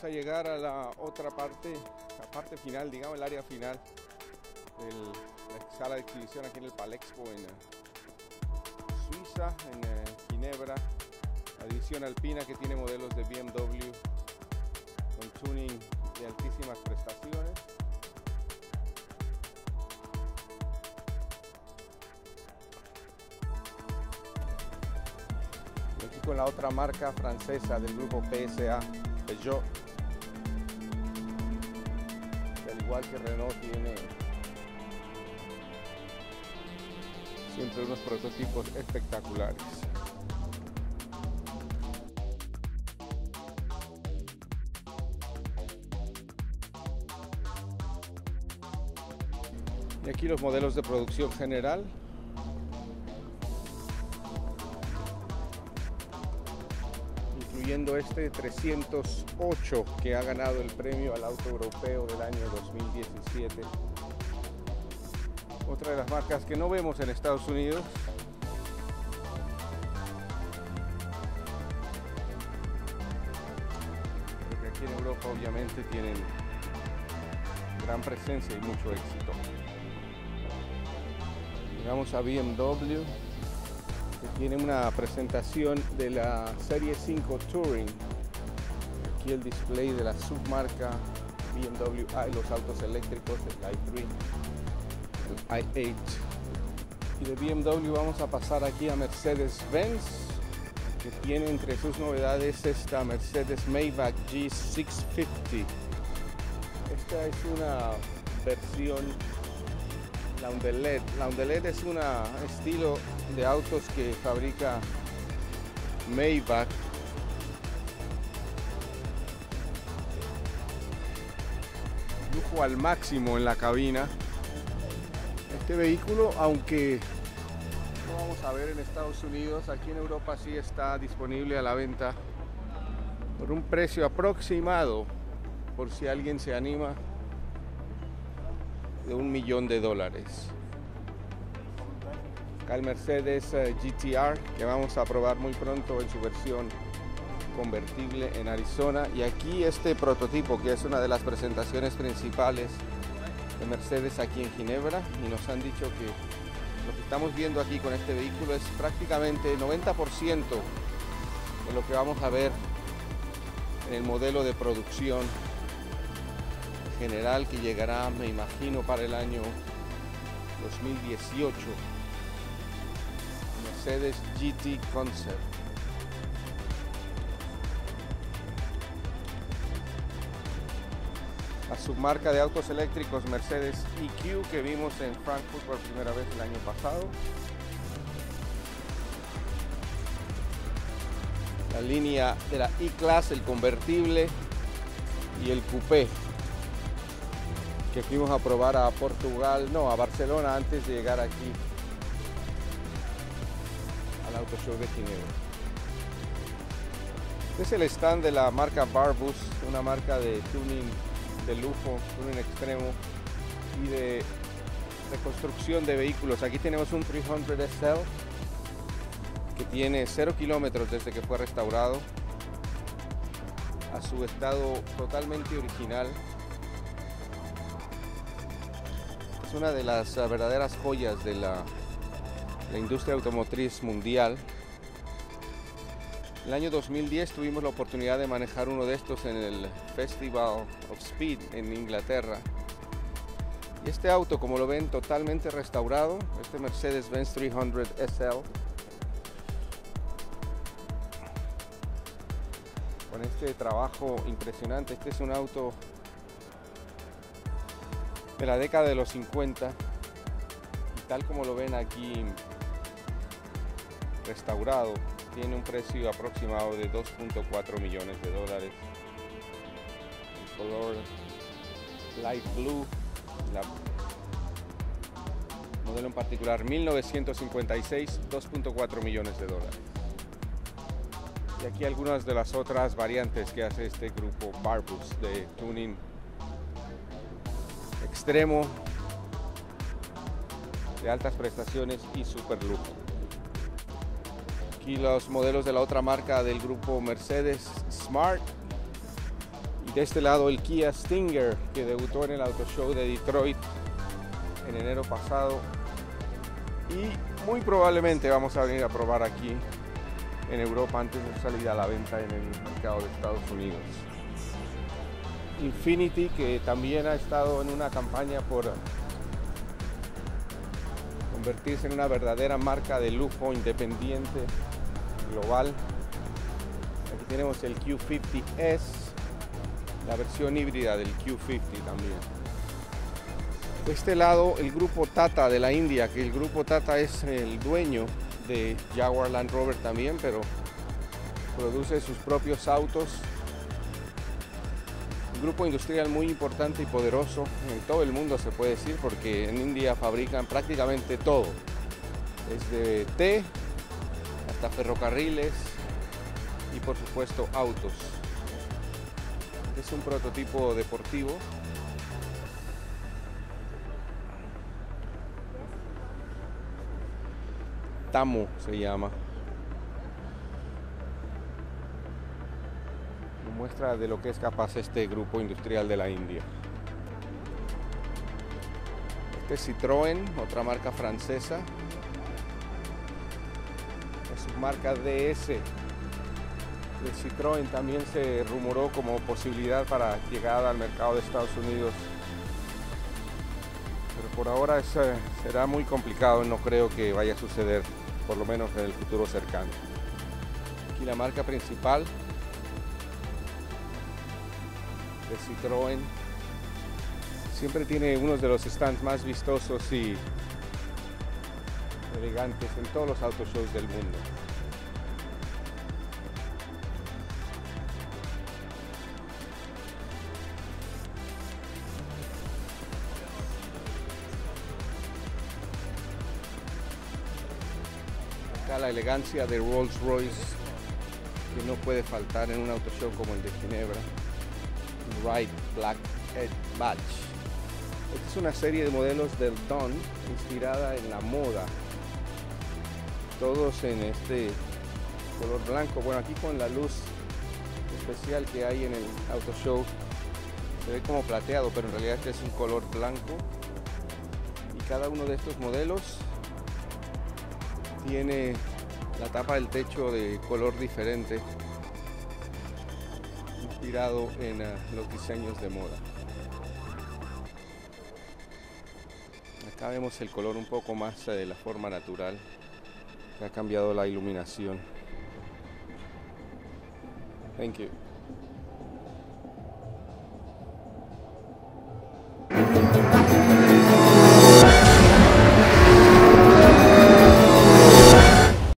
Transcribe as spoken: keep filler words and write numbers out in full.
a llegar a la otra parte, la parte final, digamos el área final de la sala de exhibición aquí en el Palexpo en Suiza, en eh, Ginebra, la división alpina que tiene modelos de B M W con tuning de altísimas prestaciones. Y aquí con la otra marca francesa del grupo P S A, Peugeot, que al igual que Renault tiene siempre unos prototipos espectaculares. Y aquí los modelos de producción general. Incluyendo este trescientos ocho que ha ganado el premio al auto europeo del año dos mil diecisiete. Otra de las marcas que no vemos en Estados Unidos. Pero que aquí en Europa obviamente tienen gran presencia y mucho éxito. Llegamos a B M W, que tiene una presentación de la Serie cinco Touring. Aquí el display de la submarca B M W i, los autos eléctricos, el i tres, el i ocho. Y de B M W vamos a pasar aquí a Mercedes-Benz, que tiene entre sus novedades esta Mercedes Maybach G seiscientos cincuenta. Esta es una versión Laundelet. Laundelet es un estilo de autos que fabrica Maybach. Lujo al máximo en la cabina. Este vehículo, aunque no vamos a ver en Estados Unidos, aquí en Europa sí está disponible a la venta por un precio aproximado, por si alguien se anima, de un millón de dólares. Acá el Mercedes G T R, que vamos a probar muy pronto en su versión convertible en Arizona. Y aquí este prototipo, que es una de las presentaciones principales de Mercedes aquí en Ginebra, y nos han dicho que lo que estamos viendo aquí con este vehículo es prácticamente noventa por ciento de lo que vamos a ver en el modelo de producción general que llegará, me imagino, para el año dos mil dieciocho. Mercedes G T Concept. La submarca de autos eléctricos Mercedes E Q, que vimos en Frankfurt por primera vez el año pasado. La línea de la E-Class, el convertible y el coupé, que fuimos a probar a Portugal, no, a Barcelona, antes de llegar aquí al Auto Show de Ginebra. Este es el stand de la marca Barbus, una marca de tuning de lujo, tuning extremo y de reconstrucción de vehículos. Aquí tenemos un trescientos S L que tiene cero kilómetros desde que fue restaurado a su estado totalmente original. Es una de las verdaderas joyas de la, la industria automotriz mundial. En el año dos mil diez tuvimos la oportunidad de manejar uno de estos en el Festival of Speed en Inglaterra. Y este auto, como lo ven, totalmente restaurado, este Mercedes-Benz trescientos S L, con este trabajo impresionante. Este es un auto de la década de los cincuenta, y tal como lo ven aquí restaurado, tiene un precio aproximado de dos punto cuatro millones de dólares. El color light blue, la modelo en particular mil novecientos cincuenta y seis, dos punto cuatro millones de dólares. Y aquí algunas de las otras variantes que hace este grupo Barbus de tuning extremo, de altas prestaciones y super lujo. Aquí los modelos de la otra marca del grupo Mercedes, Smart, y De este lado el Kia Stinger, que debutó en el Auto Show de Detroit en enero pasado, y muy probablemente vamos a venir a probar aquí en Europa antes de salir a la venta en el mercado de Estados Unidos. Infiniti, que también ha estado en una campaña por convertirse en una verdadera marca de lujo independiente global. Aquí tenemos el Q cincuenta S, la versión híbrida del Q cincuenta también. De este lado el grupo Tata de la India, que el grupo Tata es el dueño de Jaguar Land Rover también, pero produce sus propios autos. Un grupo industrial muy importante y poderoso en todo el mundo, se puede decir, porque en India fabrican prácticamente todo, desde té hasta ferrocarriles y por supuesto autos. Este es un prototipo deportivo. Tamo se llama. Muestra de lo que es capaz este grupo industrial de la India. Este es Citroën, otra marca francesa. La submarca D S de Citroën también se rumoró como posibilidad para llegada al mercado de Estados Unidos. Pero por ahora es, eh, será muy complicado, no creo que vaya a suceder, por lo menos en el futuro cercano. Aquí la marca principal de Citroën. Siempre tiene uno de los stands más vistosos y elegantes en todos los auto shows del mundo. Acá la elegancia de Rolls Royce, que no puede faltar en un auto show como el de Ginebra. Wright Black Head Badge. Esta es una serie de modelos del Dawn inspirada en la moda, todos en este color blanco. Bueno, aquí con la luz especial que hay en el auto show se ve como plateado, pero en realidad este es un color blanco, y cada uno de estos modelos tiene la tapa del techo de color diferente, inspirado en uh, los diseños de moda. Acá vemos el color un poco más uh, de la forma natural, que ha cambiado la iluminación. Thank you.